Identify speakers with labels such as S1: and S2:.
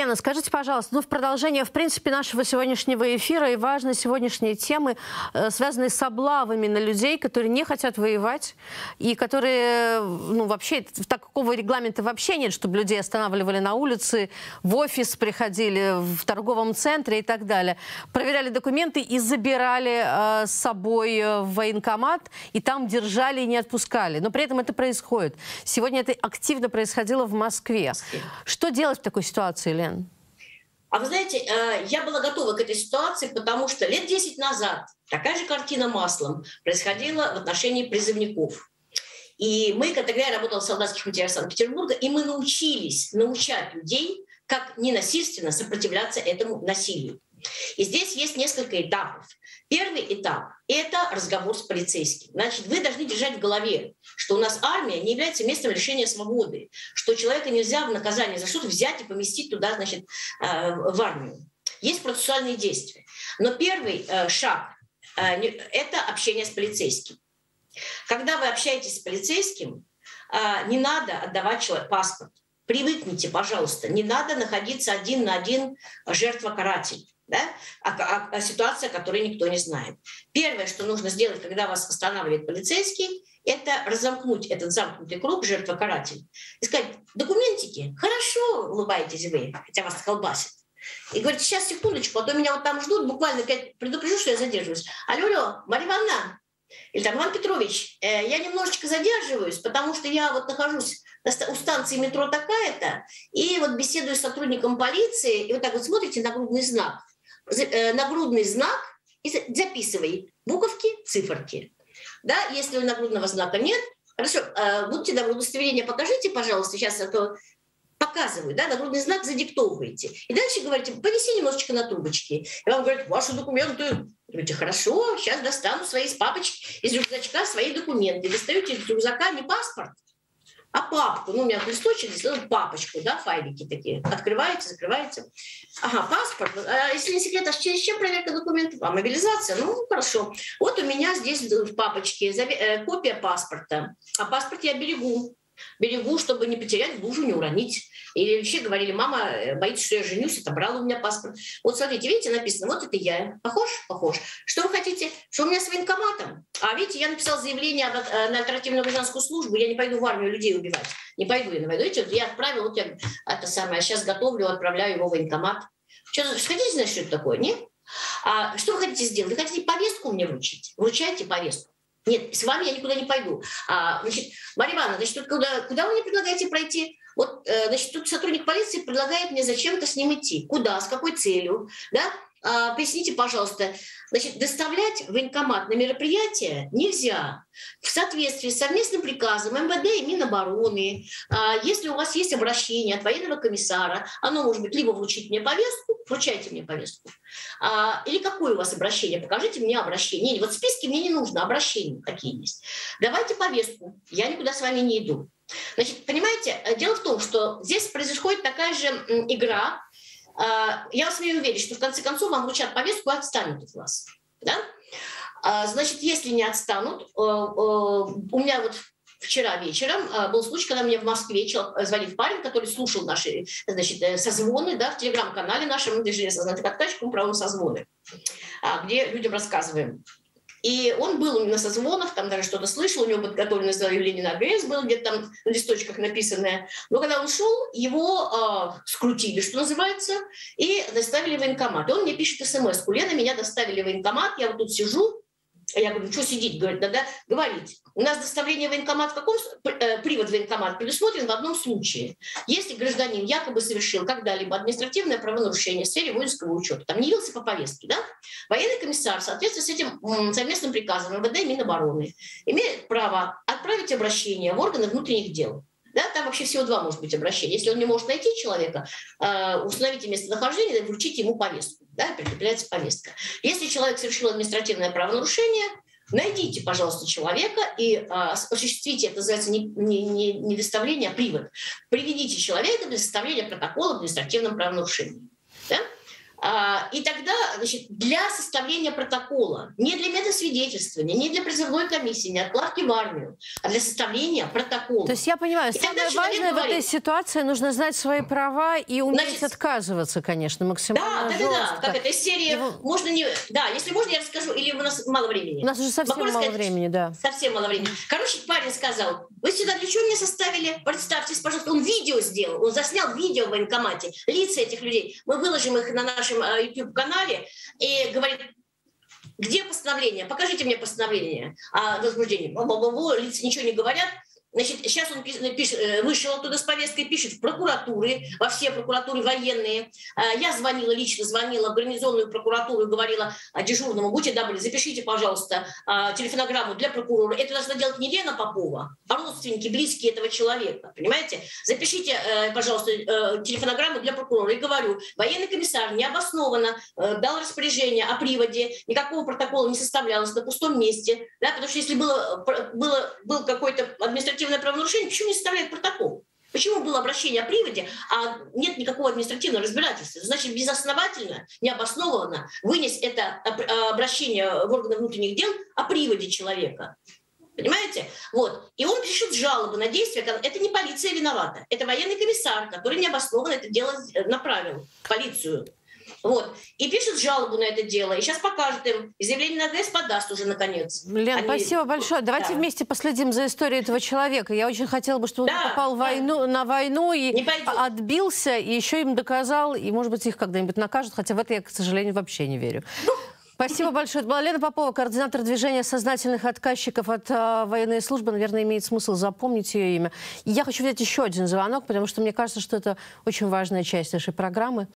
S1: Лена, скажите, пожалуйста, в продолжение, в принципе, нашего сегодняшнего эфира и важной сегодняшней темы, связанной с облавами на людей, которые не хотят воевать и которые, вообще, такого регламента вообще нет, чтобы людей останавливали на улице, в офис приходили, в торговом центре и так далее. Проверяли документы и забирали с собой в военкомат, и там держали и не отпускали. Но при этом это происходит. Сегодня это активно происходило в Москве. Что делать в такой ситуации, Лен?
S2: А вы знаете, я была готова к этой ситуации, потому что лет 10 назад такая же картина маслом происходила в отношении призывников. И мы, когда я работала в солдатских материалах Санкт-Петербурга, и мы научать людей, как ненасильственно сопротивляться этому насилию. И здесь есть несколько этапов. Первый этап – это разговор с полицейским. Значит, вы должны держать в голове, что у нас армия не является местом лишения свободы, что человека нельзя в наказание за что-то взять и поместить туда, значит, в армию. Есть процессуальные действия. Но первый шаг – это общение с полицейским. Когда вы общаетесь с полицейским, не надо отдавать человеку паспорт. Привыкните, пожалуйста, не надо находиться один на один жертва-каратель. Да? Ситуация, которую никто не знает. Первое, что нужно сделать, когда вас останавливает полицейский, это разомкнуть этот замкнутый круг жертва-каратель. И сказать: документики, хорошо, улыбаетесь вы, хотя вас колбасит. И говорит: сейчас, секундочку, а то меня вот там ждут, буквально предупрежу, что я задерживаюсь. Алло, Марья Ивановна, или там: Иван Петрович, я немножечко задерживаюсь, потому что я вот нахожусь у станции метро такая-то, и вот беседую с сотрудником полиции, и вот так вот смотрите нагрудный знак и записывай буковки, циферки. Да, если нагрудного знака нет, хорошо, будьте добры, удостоверение покажите, пожалуйста, сейчас это показываю, да, нагрудный знак задиктовываете. И дальше говорите: понеси немножечко на трубочке. И вам говорят: ваши документы. Говорите: хорошо, сейчас достану из папочки, из рюкзачка свои документы. Достаете из рюкзака не паспорт, а папку. У меня листочек, папочку, да, файлики такие. Открываете, закрываете. Ага, паспорт. А если не секрет, а через чем проверка документов? А мобилизация? Ну, хорошо. Вот у меня здесь в папочке копия паспорта. А паспорт я берегу. Берегу, чтобы не потерять, в лужу не уронить. Или вообще говорили: мама боится, что я женюсь, отобрала у меня паспорт. Вот смотрите, видите, написано: вот это я. Похож? Похож. Что вы хотите? Что у меня с военкоматом? А видите, я написала заявление на альтернативную гражданскую службу, я не пойду в армию людей убивать. Не пойду, я не пойду. Видите, вот я отправила, вот я сейчас готовлю, отправляю его в военкомат. Хотите знать, что это такое? Нет? А что вы хотите сделать? Вы хотите повестку мне вручить? Вручайте повестку. Нет, с вами я никуда не пойду. Значит, Марья Ивановна, значит, куда вы мне предлагаете пройти? Вот, значит, тут сотрудник полиции предлагает мне зачем-то с ним идти. Куда, с какой целью? Да? Поясните, пожалуйста. Значит, доставлять в военкомат на мероприятие нельзя. В соответствии с совместным приказом МВД и Минобороны, если у вас есть обращение от военного комиссара, оно может быть либо вручить мне повестку, вручайте мне повестку, или какое у вас обращение, покажите мне обращение. Вот списки мне не нужно, обращения какие есть. Давайте повестку, я никуда с вами не иду. Значит, понимаете, дело в том, что здесь происходит такая же игра. Я смею уверить, что в конце концов вам вручат повестку и отстанут от вас. Да? Значит, если не отстанут, у меня вот вчера вечером был случай, когда мне в Москве звонит парень, который слушал наши, значит, созвоны, да, в телеграм-канале нашем «Движение сознательных откачек», мы проводим созвоны, где людям рассказываем. И он был на созвонах, там даже что-то слышал, у него подготовленное заявление на АГС было, где-то там на листочках написанное. Но когда он шел, его скрутили, что называется, и доставили в военкомат. И он мне пишет смс-ку: Лена, меня доставили в военкомат, я вот тут сижу. Я говорю: что сидеть? Говорит: надо говорить. У нас доставление в военкомат, привод в военкомат предусмотрен в одном случае. Если гражданин якобы совершил когда-либо административное правонарушение в сфере воинского учета, там не явился по повестке, да? Военный комиссар в соответствии с этим совместным приказом МВД и Минобороны имеет право отправить обращение в органы внутренних дел. Да, там вообще всего 2 может быть обращения. Если он не может найти человека, установите местонахождение, вручите ему повестку. Да, прикрепляется повестка. Если человек совершил административное правонарушение, найдите, пожалуйста, человека и осуществите, это называется не доставление, а привод. Приведите человека для составления протокола об административном правонарушении. Да? И тогда, значит, для составления протокола, не для медосвидетельствования, не для призывной комиссии, не отправки в армию, а для составления протокола.
S1: То есть я понимаю, самое важное в этой ситуации нужно знать свои права и уметь отказываться, конечно, максимально жестко.
S2: Да, как это из серии, можно не... Да, если можно, я расскажу, или у нас мало времени.
S1: У нас уже совсем мало времени, да.
S2: Совсем мало времени. Короче, парень сказал: вы сюда для чего меня составили? Представьтесь, пожалуйста, он видео сделал, он заснял видео в военкомате, лица этих людей. Мы выложим их на нашем YouTube-канале, и говорит: где постановление? Покажите мне постановление о возбуждении. Лица ничего не говорят. Значит, сейчас он пишет, вышел оттуда с повесткой, пишет в прокуратуры, во все прокуратуры военные. Я звонила, лично звонила в гарнизонную прокуратуру и говорила дежурному: будьте добры, запишите, пожалуйста, телефонограмму для прокурора. Это должна делать не Лена Попова, а родственники, близкие этого человека. Понимаете? Запишите, пожалуйста, телефонограмму для прокурора. И говорю: военный комиссар необоснованно дал распоряжение о приводе, никакого протокола не составлялось на пустом месте. Да, потому что если был какой-то административный правонарушение, почему не составляют протокол? Почему было обращение о приводе, а нет никакого административного разбирательства? Значит, безосновательно, необоснованно вынес это обращение в органы внутренних дел о приводе человека. Понимаете? Вот. И он пишет жалобу на действия. Это не полиция виновата. Это военный комиссар, который необоснованно это дело направил в полицию. Вот. И пишет жалобу на это дело. И сейчас покажет им. И заявление на АГС подаст уже наконец.
S1: Лен, спасибо большое. Давайте вместе последим за историей этого человека. Я очень хотела бы, чтобы он попал на войну и отбился, и еще им доказал, и, может быть, их когда-нибудь накажут. Хотя в это я, к сожалению, вообще не верю. Спасибо большое. Это была Лена Попова, координатор движения сознательных отказчиков от военной службы. Наверное, имеет смысл запомнить ее имя. И я хочу взять еще один звонок, потому что мне кажется, что это очень важная часть нашей программы.